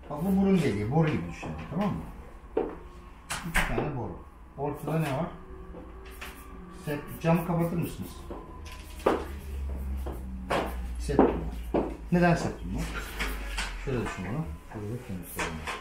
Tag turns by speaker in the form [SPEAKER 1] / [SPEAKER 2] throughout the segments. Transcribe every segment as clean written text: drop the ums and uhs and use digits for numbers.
[SPEAKER 1] Bak bu burun deliği, boru gibi düşünün, tamam mı? İki tane boru. Ortada ne var? Camı kapatır mısınız? Septum var. Neden septum var? Şöyle düşün bunu. Burada kemiklerim var.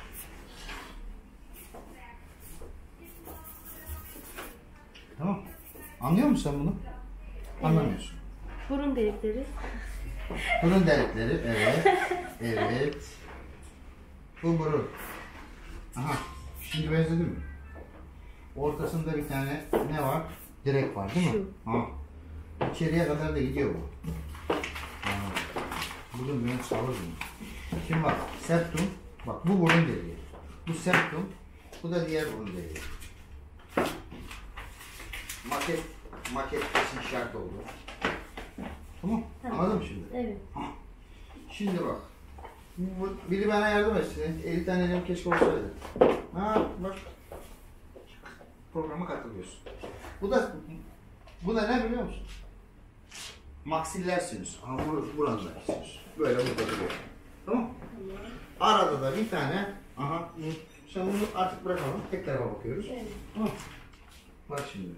[SPEAKER 1] Tamam. Anlıyor musun sen bunu? Evet. Anlamıyorsun.
[SPEAKER 2] Burun delikleri.
[SPEAKER 1] Burun delikleri, evet. Evet. Bu burun. Aha. Şimdi benzedi mi? Ortasında bir tane ne var? Direk var değil mi?
[SPEAKER 2] Şu.
[SPEAKER 1] Ha. İçeriye kadar da gidiyor bu. Burun benim savurdum. Şimdi bak, septum. Bak bu burun deliği. Bu septum. Bu da diğer burun deliği. Maket kesin şart oldu. Tamam. Anladın mı şimdi?
[SPEAKER 2] Evet.
[SPEAKER 1] Ha. Şimdi bak. Biri bana yardım etsin. 50 tane elim keşke olsaydı. Ha bak. Programa katılıyorsun. Bu da ne biliyor musun? Maksiller sinüs. Ama buranda sinüs. Böyle burada duruyor. Tamam. Arada da bir tane. Aha. Sen bunu artık bırakalım. Tek tarafa bakıyoruz.
[SPEAKER 2] Evet.
[SPEAKER 1] Tamam. Bak şimdi.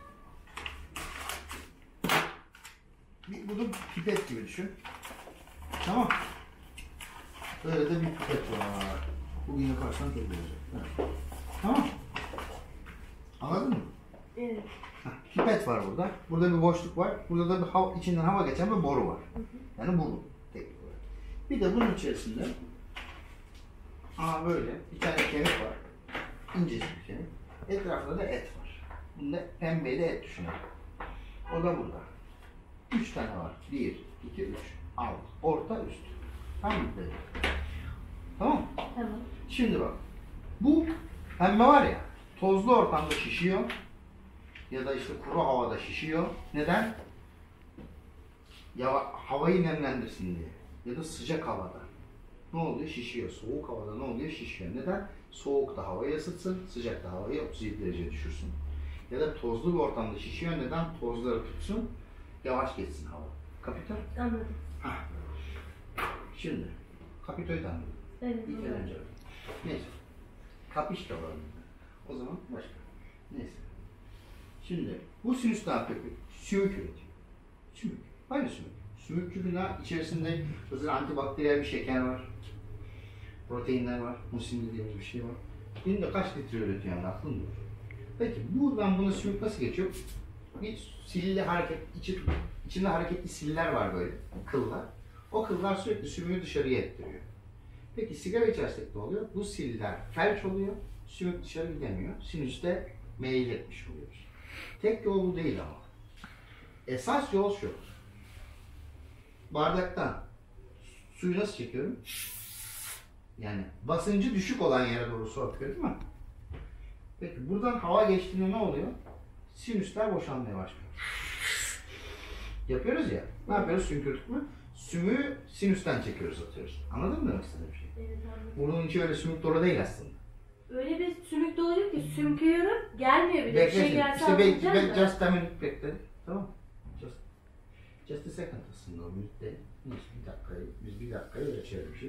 [SPEAKER 1] Bunu pipet gibi düşün. Tamam. Böyle de bir pipet var. Bugün yaparsan çok güzel. Evet. Tamam. Anladın mı?
[SPEAKER 2] Evet.
[SPEAKER 1] Pipet var burada. Burada bir boşluk var. Burada da bir içinden hava geçen bir boru var. Yani boru. Teknik olarak. Bir de bunun içerisinde böyle bir tane kemik var. İncecik bir kemik. Etrafında da et var. Bunda pembeyi de et düşünün. O da burada. 3 tane var. 1, 2, 3. Alt, orta, üst. Tamam mı? Tamam.
[SPEAKER 2] Tamam.
[SPEAKER 1] Şimdi bak. Bu pembe var ya, tozlu ortamda şişiyor. Ya da işte kuru havada şişiyor. Neden? Ya havayı nemlendirsin diye. Ya da sıcak havada. Ne oluyor? Şişiyor. Soğuk havada ne oluyor? Şişiyor. Neden? Soğukta havayı ısıtsın, sıcakta havayı 37 derece düşürsün. Ya da tozlu bir ortamda şişiyor. Neden? Tozları tutsun, yavaş geçsin hava. Kapitör?
[SPEAKER 2] Anladım.
[SPEAKER 1] Hah. Şimdi, kapitoyu da anladım.
[SPEAKER 2] Evet.
[SPEAKER 1] Bir kere önce. Neyse. Kapiş da var. O zaman başka. Neyse. Şimdi, bu sinüs ne yapıyor? Sümük üretiyor. Sümük. Aynı sümük. Sümük küpünün içerisinde özel antibakteriyel bir şeker var. Proteinler var. Musin dediğimiz bir şey var. Günde kaç litre üretiyor yani aklın durur. Peki buradan buna sümük nasıl geçiyor? Bir silli hareket, içinde hareketli siller var böyle, kıllar. O kıllar sürekli sümüğü dışarıya ettiriyor. Peki sigara içersek ne oluyor? Bu siller felç oluyor, sümük dışarı gidemiyor. Sinüste meyil etmiş oluyoruz. Tek yol bu değil ama. Esas yol şu. Bardaktan suyu nasıl çekiyorum? Yani basıncı düşük olan yere doğru su akıyor değil mi? Peki buradan hava geçtiğinde ne oluyor? Sinüsler boşalmaya başlıyor. Yapıyoruz ya. Ne yapıyoruz sümkürtük mü? Sümüğü sinüsten çekiyoruz, atıyoruz. Anladın mı demek istediğim şey?
[SPEAKER 2] Evet, anladım.
[SPEAKER 1] Burnun içi öyle sümük dolu değil aslında.
[SPEAKER 2] Öyle bir sümük doluyor ki sümküyorum, gelmiyor bir de.
[SPEAKER 1] Bekle
[SPEAKER 2] Bir şey
[SPEAKER 1] şimdi.
[SPEAKER 2] gelse
[SPEAKER 1] İşte
[SPEAKER 2] anlayacağım da.
[SPEAKER 1] just a minute bekle. Tamam. Just a second aslında o minute. Biz bir dakikayı öyle çevirmişiz.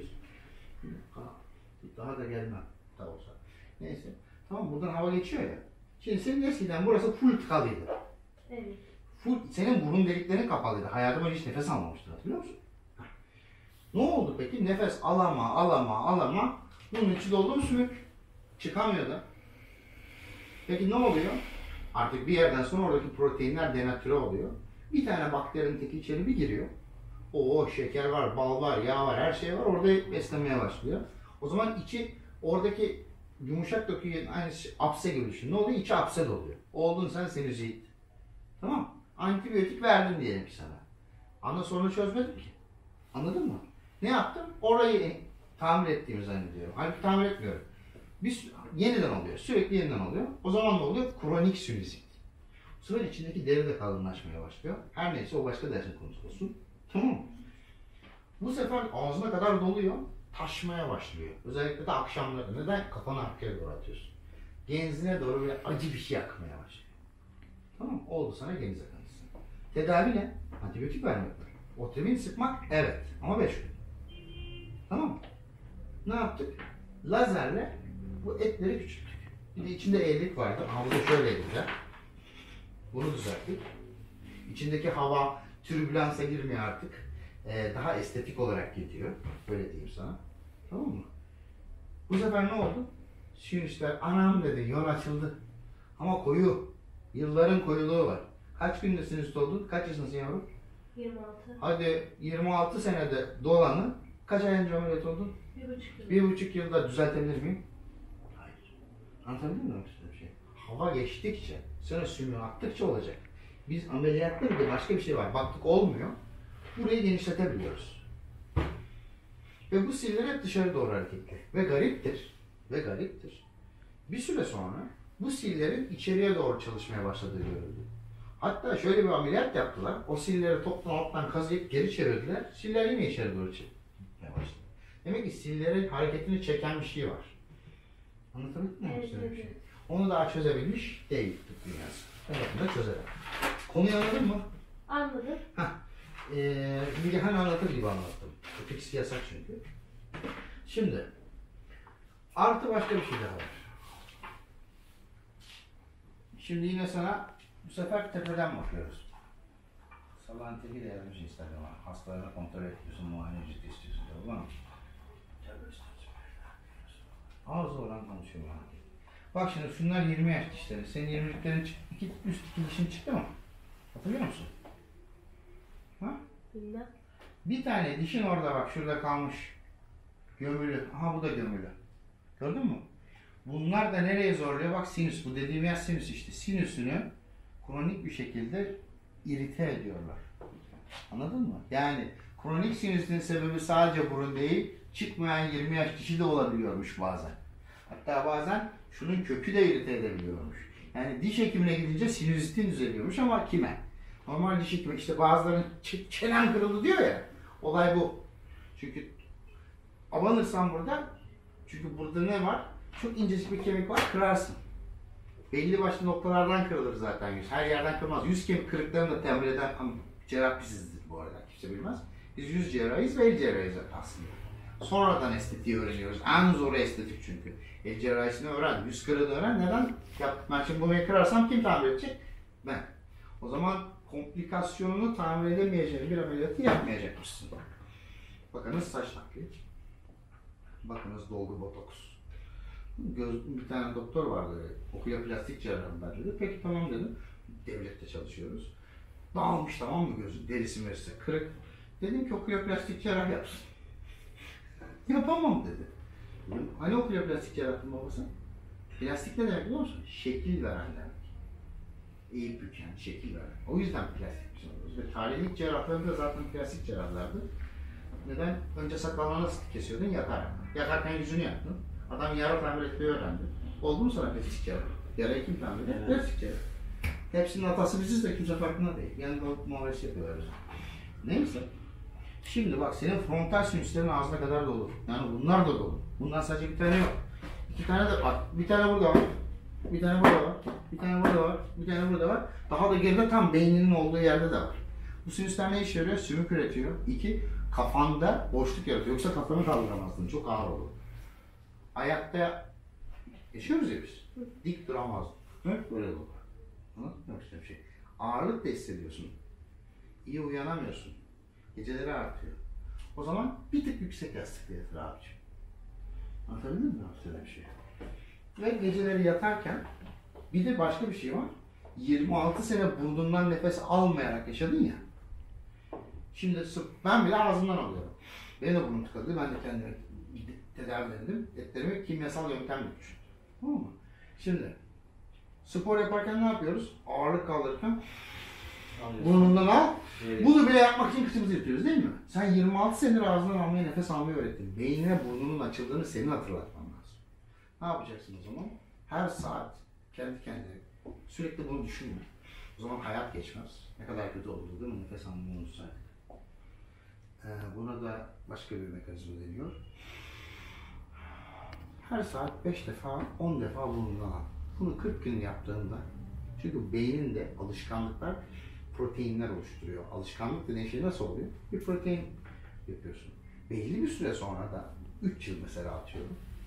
[SPEAKER 1] Daha da gelmem da olsa. Neyse. Tamam, buradan hava geçiyor ya. Şimdi senin eskiden burası full tıkalıydı.
[SPEAKER 2] Evet.
[SPEAKER 1] Senin burun deliklerin kapalıydı. Hayatım boyunca hiç nefes almamıştın, hatırlıyor musun? Ne oldu peki? Nefes alama. Bunun içi doldu mu sümük? Çıkamıyor da. Peki ne oluyor? Artık bir yerden sonra oradaki proteinler denatüre oluyor. Bir tane bakterinin teki içeri bir giriyor. Şeker var, bal var, yağ var, her şey var. Orada beslemeye başlıyor. O zaman içi oradaki yumuşak dokuyu aynı apse gibi düşün. Ne oluyor? İçi apse doluyor. Oldun sen sinüzit. Tamam. Antibiyotik verdim diyelim ki sana. Ama sorunu çözmedim ki. Anladın mı? Ne yaptım? Orayı tamir ettiğimi zannediyorum. Halbuki tamir etmiyorum. Yeniden oluyor. Sürekli yeniden oluyor. O zaman ne oluyor? Kronik sinüzit. Bu sefer içindeki deri de kalınlaşmaya başlıyor. Her neyse o başka dersin konusu olsun. Tamam mı? Bu sefer ağzına kadar doluyor. Taşmaya başlıyor. Özellikle de akşamları. Neden? Kafanı arkaya doğru atıyorsun. Genzine doğru böyle acı bir şey yakmaya başlıyor. Tamam mı? Oldu sana geniz akıntısı. Tedavi ne? Antibiyotik vermek var. Otrivin sıkmak evet. Ama 5 gün. Tamam mı? Ne yaptık? lazerle bu etleri küçülttük. Bir de içinde eğrilik vardı. Ama bu da şöyleydi de. Bunu düzelttik. İçindeki hava türbülansa girmiyor artık. Daha estetik olarak gidiyor. Böyle diyeyim sana. Tamam mı? Bu sefer ne oldu? Sinüsler anam dedi, yol açıldı. Ama koyu. Yılların koyuluğu var. Kaç günde sinüs oldun? Kaç yaşındasın yavrum?
[SPEAKER 2] 26.
[SPEAKER 1] Hadi 26 senede dolanı kaç ay önce ameliyat oldun?
[SPEAKER 2] 1,5 yıl.
[SPEAKER 1] 1,5 yılda düzeltebilir miyim? Hayır. Anlatabildim mi size bir şey? Hava geçtikçe, sonra sümüğü attıkça olacak. Biz ameliyatta bir de başka bir şey var. Baktık olmuyor. Burayı genişletebiliyoruz. Ve bu siller hep dışarı doğru hareketli. Ve gariptir. Ve gariptir. Bir süre sonra bu sillerin içeriye doğru çalışmaya başladığı görüldü. Hatta şöyle bir ameliyat yaptılar. O silleri toptan alttan kazıyıp geri çevirdiler. Siller yine içeri doğru gitmeye başladı. Demek ki sillerin hareketini çeken bir şey var. Anlatabildim mi?
[SPEAKER 2] Evet,
[SPEAKER 1] Size bir şey?
[SPEAKER 2] evet.
[SPEAKER 1] Onu daha çözebilmiş değil tıp dünyası. Onu da çözelim. Konuyu anladın mı?
[SPEAKER 2] Anladım.
[SPEAKER 1] Bilgehan anlatır gibi anlattım. Ötekisi yasak çünkü. Şimdi artı başka bir şey daha var. Şimdi yine sana bu sefer tepeden bakıyoruz. Salağın teki de yazmış Instagram'a. Hastalarını kontrol ediyorsun, muayene ücreti istiyorsun. Tamam mı? Ağzı olan konuşuyor bana. Bak şimdi şunlar 20 yaş dişleri. Senin 20'liklerin üst iki dişin çıktı mı? Hatırlıyor musun? Ha?
[SPEAKER 2] Bilmem.
[SPEAKER 1] Bir tane dişin orada bak şurada kalmış. Gömülü. Aha bu da gömülü. Gördün mü? Bunlar da nereye zorluyor? Bak sinüs. Bu dediğim yer sinüs işte. Sinüsünü kronik bir şekilde irite ediyorlar. Anladın mı? Yani kronik sinüsün sebebi sadece burun değil, çıkmayan 20 yaş dişi de olabiliyormuş bazen. Hatta bazen şunun kökü de irite edebiliyormuş. Yani diş hekimine gidince sinüzitin düzeliyormuş ama kime? Normal diş hekimi işte bazılarının çenen kırıldı diyor ya. Olay bu. Çünkü abanırsan burada, çünkü burada ne var? Çok incecik bir kemik var, kırarsın. Belli başlı noktalardan kırılır zaten yüz. Her yerden kırılmaz. Yüz kemik kırıklarını da temin eden cerrah bizizdir bu arada. Kimse bilmez. Biz yüz cerrahıyız ve el cerrahıyız aslında. Sonradan estetiği öğreniyoruz. En zoru estetik çünkü. El cerrahisini öğren, yüz kırığını öğren. Neden? Ben şimdi bunu kırarsam kim tamir edecek? Ben. O zaman komplikasyonunu tamir edemeyeceğin bir ameliyatı yapmayacakmışsın. Bakınız saç nakli. Bakınız dolgu botoks. Bir tane doktor vardı, oküloplastik cerrahım ben dedi. Peki tamam dedim. Devlette çalışıyoruz. Dağılmış tamam mı gözü, derisi merisi kırık. Dedim ki oküloplastik cerrah yapsın. Yapamam dedi. Hani oküloplastik cerrahtın babası? Plastik ne demek biliyor musun? Şekil veren demek. Eğip büken, şekil veren. O yüzden plastik biz oluyoruz. Ve tarihlik cerrahlarında zaten plastik cerrahlardı. Neden? Önce sakalını nasıl kesiyordun? Yatarak. Yatarken yüzünü yaptın. Adam yara tamir etmeyi öğrendi. Oldu mu sana plastik cerrah? Yarayı kim tamir eder? Plastik cerrah. Hepsinin hatası biziz de kimse farkında değil. Yani muhabbet yapıyorlar. Neyse. Şimdi bak senin frontal sinüslerin ağzına kadar dolu. Yani bunlar da dolu. Bundan sadece bir tane yok. İki tane de var. Bir tane burada var. Bir tane burada var. Bir tane burada var. Bir tane burada var. Daha da geride tam beyninin olduğu yerde de var. Bu sinüsler ne işe yarıyor? Sümük üretiyor. İki, kafanda boşluk yaratıyor. Yoksa kafanı kaldıramazdın. Çok ağır olur. Ayakta yaşıyoruz ya biz. Dik duramazdın. Böyle olur. Anladın mı? İşte bir şey. Ağırlık da hissediyorsun. İyi uyanamıyorsun. Geceleri artıyor. O zaman bir tık yüksek yastıkla yatır abiciğim. Anlatabildim mi size bir şey? Ve geceleri yatarken bir de başka bir şey var. 26 sene burnundan nefes almayarak yaşadın ya. Şimdi ben bile ağzımdan alıyorum. Benim de burnum tıkadı. Ben de kendime tedavi edildim. Etlerimi kimyasal yöntemle düşün. Tamam mı? Şimdi spor yaparken ne yapıyoruz? Ağırlık kaldırırken burnundan al. Evet. Bunu bile yapmak için kıçımızı yırtıyoruz değil mi? Sen 26 senedir ağzından almaya, nefes almayı öğrettin. Beynine burnunun açıldığını senin hatırlatman lazım. Ne yapacaksın o zaman? Her saat kendi kendine sürekli bunu düşünme. O zaman hayat geçmez. Ne kadar kötü oldu değil mi? Nefes almayı unutsaydık. Buna da başka bir mekanizma deniyor. Her saat 5 defa, 10 defa burnundan al. Bunu 40 gün yaptığında, çünkü beyninde alışkanlıklar proteinler oluşturuyor. Alışkanlık dediğin şey nasıl oluyor? Bir protein yapıyorsun. Belli bir süre sonra da 3 yıl mesela atıyorum.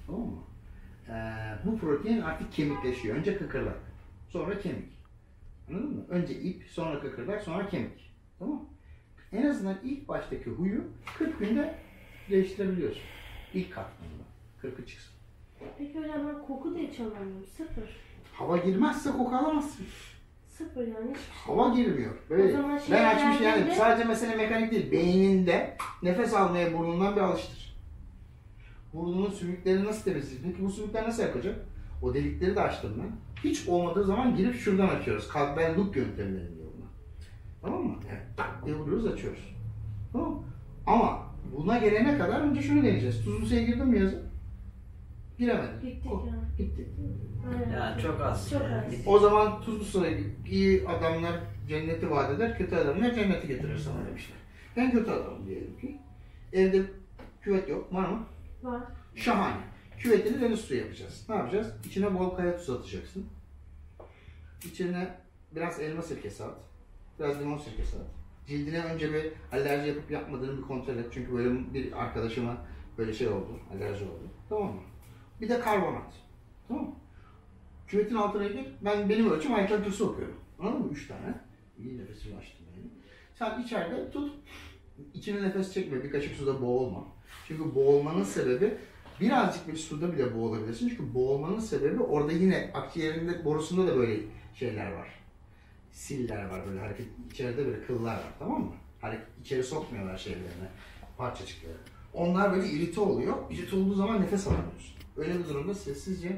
[SPEAKER 1] Tamam mı? Bu protein artık kemikleşiyor. Önce kıkırdak, sonra kemik. Anladın mı? Önce ip, sonra kıkırdak, sonra kemik. Tamam mı? En azından ilk baştaki huyu 40 günde değiştirebiliyorsun. İlk katmanında. 40'ı çıksın.
[SPEAKER 2] Peki hocam ben koku da hiç alamıyorum. Sıfır.
[SPEAKER 1] Hava girmezse koku alamazsın.
[SPEAKER 2] Sıfır yani hiçbir şey.
[SPEAKER 1] Hava girmiyor. Böyle.
[SPEAKER 2] O zaman
[SPEAKER 1] Ben açmış yani.
[SPEAKER 2] geldiğinde-
[SPEAKER 1] Sadece mesele mekanik değil. Beyninde nefes almaya burnundan bir alıştır. Burnunun sümükleri nasıl temizleyecek? Peki bu sümükler nasıl yapacak? O delikleri de açtım ben. Hiç olmadığı zaman girip şuradan açıyoruz. Kalben loop yöntemi diyor buna. Tamam mı? Evet. Tak diye vuruyoruz, açıyoruz. Tamam mı? Ama buna gelene kadar önce şunu deneyeceğiz. Tuzlu suya girdin mi yazın? Giremedim.
[SPEAKER 2] Gittik
[SPEAKER 1] Oh,
[SPEAKER 2] ya.
[SPEAKER 1] gitti.
[SPEAKER 2] Aynen.
[SPEAKER 3] Yani çok az.
[SPEAKER 2] Çok az.
[SPEAKER 1] O zaman tuzlu suya iyi adamlar cenneti vaat eder, kötü adamlar cenneti getirir sana demişler. Ben kötü adamım diyelim ki. Evde küvet yok, var mı?
[SPEAKER 2] Var.
[SPEAKER 1] Şahane. Küvetini deniz suyu yapacağız. Ne yapacağız? İçine bol kaya tuzu atacaksın. İçine biraz elma sirkesi at. Biraz limon sirkesi at. Cildine önce bir alerji yapıp yapmadığını bir kontrol et. Çünkü böyle bir arkadaşıma böyle şey oldu, alerji oldu. Tamam mı? Bir de karbonat. Tamam mı? Küvetin altına gir. Benim ölçüm ayaklarını sokuyorum. Anladın mı? 3 tane. İyi nefesimi açtım yani. Sen içeride tut. İçine nefes çekme. Bir kaşık suda boğulma. Çünkü boğulmanın sebebi birazcık bir suda bile boğulabilirsin. Çünkü boğulmanın sebebi orada yine akciğerinde borusunda da böyle şeyler var. Siller var böyle hareket. İçeride böyle kıllar var, tamam mı? Hareket içeri sokmuyorlar şeylerine. Parçacıkları. Onlar böyle irite oluyor. İrite olduğu zaman nefes alamıyorsun. Öyle bir durumda sessizce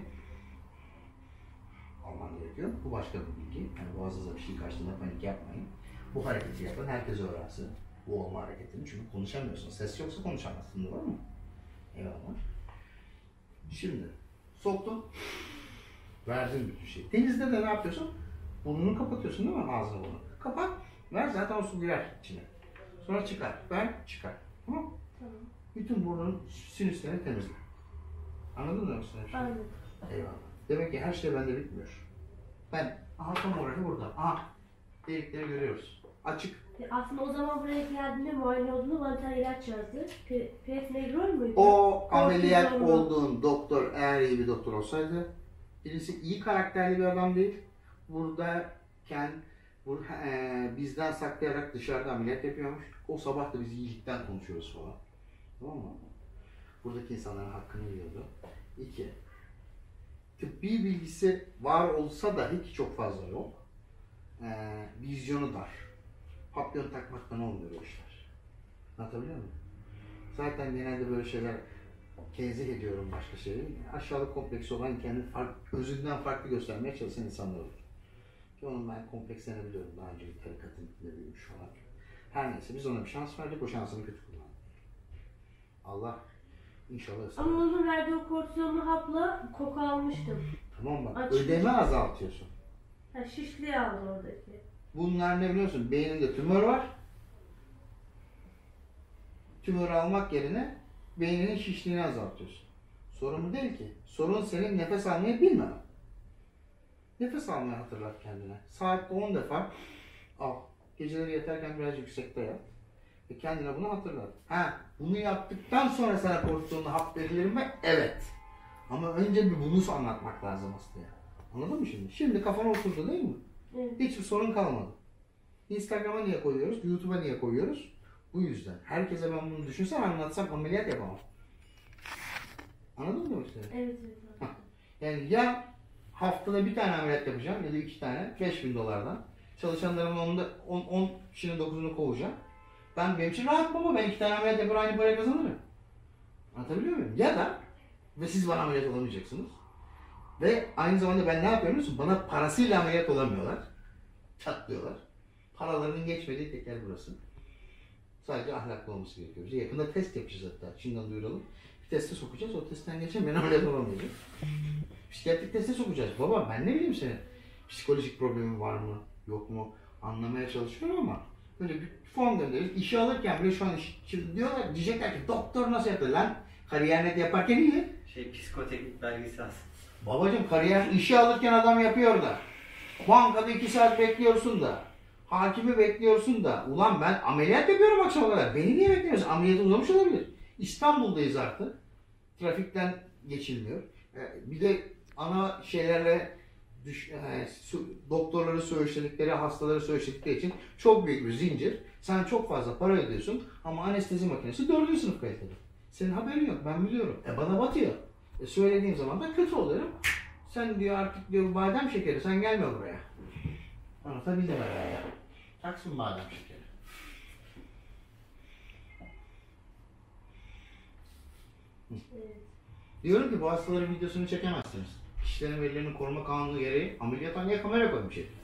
[SPEAKER 1] alman gerekiyor. Bu başka bir bilgi. Yani boğazınıza bir şey kaçtığında panik yapmayın. Bu hareketi yapın. Herkes öğrensin. Bu olma hareketini. Çünkü konuşamıyorsun. Ses yoksa konuşamazsın. Doğru mu? Eyvallah. Şimdi soktun. Verdin bütün şeyi. Denizde de ne yapıyorsun? Burnunu kapatıyorsun değil mi? Ağzını burnunu. Kapat. Ver, zaten o su girer içine. Sonra çıkar. Ver, çıkar. Tamam mı?
[SPEAKER 2] Tamam.
[SPEAKER 1] Bütün burnun sinüslerini temizle. Anladın mı?
[SPEAKER 2] Anladım.
[SPEAKER 1] Eyvallah. Demek ki her şey bende bitmiyor. Aha tam olarak burada. Aha. Delikleri görüyoruz. Açık.
[SPEAKER 2] Aslında o zaman buraya geldiğinde muayene olduğunda bana bir tane ilaç yazdı. Pefnegrol muydu?
[SPEAKER 1] O ameliyat
[SPEAKER 2] Kortizon.
[SPEAKER 1] olduğun doktor eğer iyi bir doktor olsaydı, birisi iyi karakterli bir adam değil, buradayken bizden saklayarak dışarıda ameliyat yapıyormuş. O sabah da biz iyilikten konuşuyoruz falan. Tamam mı? Buradaki insanların hakkını yiyordu. 2. Tıbbi bilgisi var olsa dahi ki çok fazla yok. Vizyonu dar. Papyon takmaktan olmuyor o işler. Anlatabiliyor muyum? Zaten genelde böyle şeyler tenzih ediyorum başka şeyleri. Aşağılık kompleksi olan kendini özünden farklı göstermeye çalışan insanlar olur. Ki onun ben komplekslerini biliyorum. Daha önce bir tarikatın içinde büyümüş falan. Her neyse biz ona bir şans verdik. O şansını kötü kullandık. Allah inşallah ısrar.
[SPEAKER 2] Ama onun verdiği o kortizonlu hapla koku almıştım.
[SPEAKER 1] Tamam bak.
[SPEAKER 2] Açık.
[SPEAKER 1] Ödeme azaltıyorsun.
[SPEAKER 2] Ha, şişliği aldı oradaki.
[SPEAKER 1] Bunlar ne biliyorsun? Beyninde tümör var. Tümör almak yerine beyninin şişliğini azaltıyorsun. Sorun bu değil ki. Sorun senin nefes almayı bilmemen. Nefes almayı hatırlat kendine. Saatte 10 defa al. Geceleri yatarken biraz yüksekte yat. Ve kendine bunu hatırlat. Bunu yaptıktan sonra sana kortizonlu hap verilir mi? Evet. Ama önce bir bunu anlatmak lazım hastaya. Anladın mı şimdi? Şimdi kafana oturdu değil mi?
[SPEAKER 2] Evet.
[SPEAKER 1] Hiçbir sorun kalmadı. Instagram'a niye koyuyoruz? YouTube'a niye koyuyoruz? Bu yüzden. Herkese ben bunu düşünsem anlatsam ameliyat yapamam. Anladın mı işte?
[SPEAKER 2] Evet. Evet.
[SPEAKER 1] Yani ya haftada bir tane ameliyat yapacağım ya da 2 tane $5.000. Çalışanlarımın 10 kişinin 9'unu kovacağım. Benim için rahat baba. Ben 2 tane ameliyat yapar aynı parayı kazanırım. Anlatabiliyor muyum? Ya da ve siz bana ameliyat olamayacaksınız. Ve aynı zamanda ben ne yapıyorum biliyor musun? Bana parasıyla ameliyat olamıyorlar. Çatlıyorlar. Paralarının geçmediği tek yer burası. Sadece ahlaklı olması gerekiyor. Yakında test yapacağız hatta. Şimdiden duyuralım. Bir teste sokacağız. O testten geçen ben ameliyat olamayacağım. Psikiyatrik teste sokacağız. Baba ben ne bileyim senin psikolojik problemin var mı? Yok mu? Anlamaya çalışıyorum ama böyle bir form göndeririz. İşi alırken bile şu an şimdi diyorlar, diyecekler ki doktor nasıl yapıyor lan? Kariyer net yaparken iyi.
[SPEAKER 3] Psikoteknik belgesi alsın.
[SPEAKER 1] Babacım kariyer işi alırken adam yapıyor da. Bankada 2 saat bekliyorsun da. Hakimi bekliyorsun da. Ulan ben ameliyat yapıyorum akşama kadar. Beni niye bekliyorsun? Ameliyat uzamış olabilir. İstanbul'dayız artık. Trafikten geçilmiyor. Bir de ana şeylerle doktorları söğüşledikleri, hastaları söğüşledikleri için çok büyük bir zincir. Sen çok fazla para ödüyorsun ama anestezi makinesi 4. sınıf kaliteli. Senin haberin yok, ben biliyorum. Bana batıyor. Söylediğim zaman da kötü oluyorum. Sen diyor artık diyor badem şekeri, sen gelme buraya. Anlatabildim herhalde. Taksın badem şekeri.
[SPEAKER 2] Evet.
[SPEAKER 1] Diyorum ki bu hastaların videosunu çekemezsiniz. Kişilerin verilerini koruma kanunu gereği ameliyathaneye kamera koymuş herif.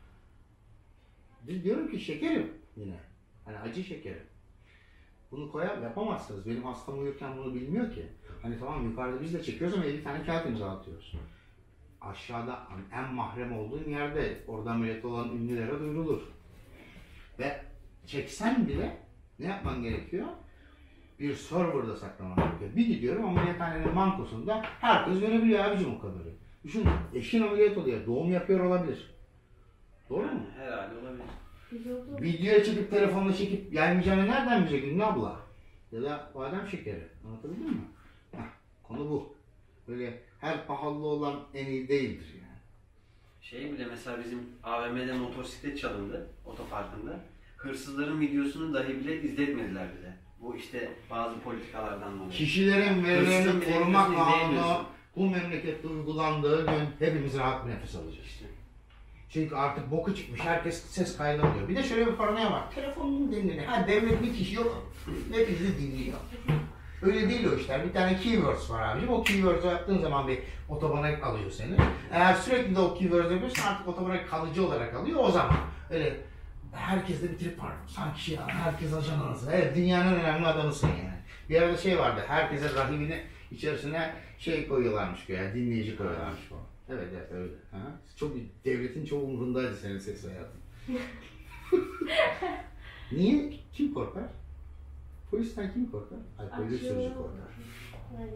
[SPEAKER 1] Diyorum ki şekerim yine. Hani acı şekerim. Bunu yapamazsınız. Benim hastam uyurken bunu bilmiyor ki. Hani tamam yukarıda biz de çekiyoruz ama 50 tane kağıt imza atıyoruz. Aşağıda en mahrem olduğun yerde orada ameliyat olan ünlülere duyurulur. Ve çeksen bile ne yapman gerekiyor? Bir serverda saklaman gerekiyor. Bir gidiyorum ameliyathanenin bankosunda herkes görebiliyor abicim o kadarı. Düşün eşin ameliyat oluyor, doğum yapıyor olabilir. Doğru mu?
[SPEAKER 3] Herhalde olabilir.
[SPEAKER 2] Güzel oldu.
[SPEAKER 1] Videoya çekip telefonla çekip gelmeyeceğini nereden bilecek Ünlü abla? Ya da badem şekeri. Anlatabildim mi? Heh, konu bu. Böyle her pahalı olan en iyi değildir yani.
[SPEAKER 3] Şey bile mesela bizim AVM'de motosiklet çalındı otoparkında. Hırsızların videosunu dahi bile izletmediler bize. Bu işte bazı politikalardan dolayı.
[SPEAKER 1] Kişilerin
[SPEAKER 3] Hırsızın
[SPEAKER 1] verilerini
[SPEAKER 3] bile
[SPEAKER 1] koruma
[SPEAKER 3] videosunu
[SPEAKER 1] kanunu
[SPEAKER 3] izleyemiyorsun.
[SPEAKER 1] bu memlekette uygulandığı gün hepimiz rahat bir nefes alacağız.
[SPEAKER 3] İşte.
[SPEAKER 1] Çünkü artık boku çıkmış, herkes ses kaydı alıyor. Bir de şöyle bir paranoya var, telefonun dinleniyor. Ha devlet bir kişi yok, hepimizi dinliyor. Öyle değil o işler. Bir tane keywords var abicim. O keywords'ı yaptığın zaman bir otobana alıyor seni. Eğer sürekli de o keywords'ı yapıyorsan artık otobana kalıcı olarak alıyor o zaman. Öyle herkeste bir trip var. Sanki ya herkes ajan anası. Evet dünyanın en önemli adamısın yani. Bir arada şey vardı, herkese rahibini içerisine şey koyuyorlarmış yani dinleyici koyuyorlarmış falan. Evet evet öyle. Ha? Çok devletin çok umurundaydı senin seks hayatın. Niye? Kim korkar? Polisten kim korkar? Alkollü sürücü korkar.
[SPEAKER 2] Yani.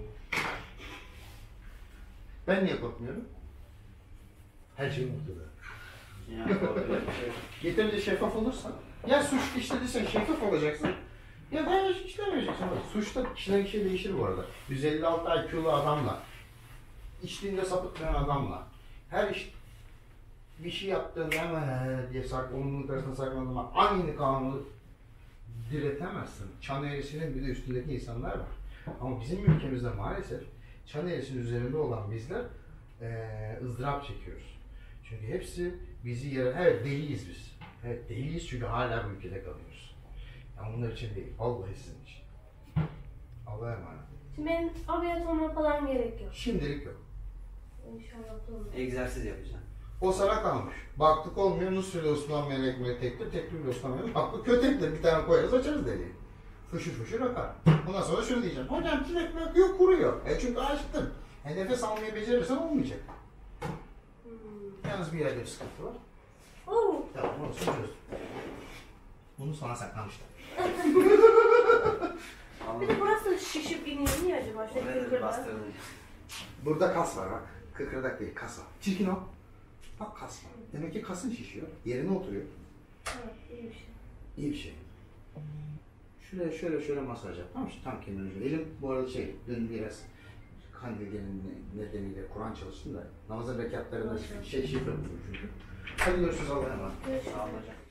[SPEAKER 1] Ben niye korkmuyorum? Her şey mutluluğu.
[SPEAKER 3] Yani korkuyor bir şey.
[SPEAKER 1] Yeterince şeffaf olursan, ya suç işlediysen şeffaf olacaksın, ya da işlemeyeceksin. Suçta kişiden kişiye değişir bu arada. 156 IQ'lu adamla, içtiğinde sapıtmayan adamla, her iş bir şey yaptığında hemen diye onun karşısına saklandığında aynı kanunu diretemezsin. Çan eğrisinin bir de üstündeki insanlar var. Ama bizim ülkemizde maalesef çan eğrisinin üzerinde olan bizler ızdırap çekiyoruz. Çünkü hepsi bizi evet deliyiz biz. Evet deliyiz çünkü hala bu ülkede kalıyoruz. Yani onlar için değil, vallahi sizin için. Allah'a emanet.
[SPEAKER 2] Şimdi benim ameliyat olmam falan gerek yok.
[SPEAKER 1] Şimdilik yok.
[SPEAKER 2] İnşallah olur.
[SPEAKER 3] Egzersiz yapacağım.
[SPEAKER 1] O sana kalmış. Baktık olmuyor, Nusret'e uslanmayan ekmeği tektir, tektir uslanmayan. Baktık kötektir, bir tane koyarız açarız deliği. Fışır fışır akar. Ondan sonra şunu diyeceğim. Hocam tüm ekmek yok kuruyor. Çünkü açtım. Nefes almayı becerirsen olmayacak. Yalnız bir yerde bir sıkıntı var.
[SPEAKER 2] Oo.
[SPEAKER 1] Tamam onu çözüyoruz. Bunu sana saklamışlar.
[SPEAKER 2] Bir de burası şişip iniyor. Niye acaba? İşte
[SPEAKER 3] Oraya da bir
[SPEAKER 2] kırkırlar.
[SPEAKER 3] bastırın.
[SPEAKER 1] Burada kas var bak. Kıkırdak değil, kas var. Çirkin o. Bak kas var. Demek ki kasın şişiyor. Yerine oturuyor.
[SPEAKER 2] Evet, iyi bir şey.
[SPEAKER 1] İyi bir şey. Şuraya şöyle masaj yap. Tamam mı? Tam kemerin ucunda. Elim bu arada dün biraz kandil nedeniyle Kur'an çalıştım da namazın rekatlarında şifre buldum çünkü. Hadi görüşürüz Allah'a emanet.
[SPEAKER 2] Görüşürüz.
[SPEAKER 3] Sağ olun hocam.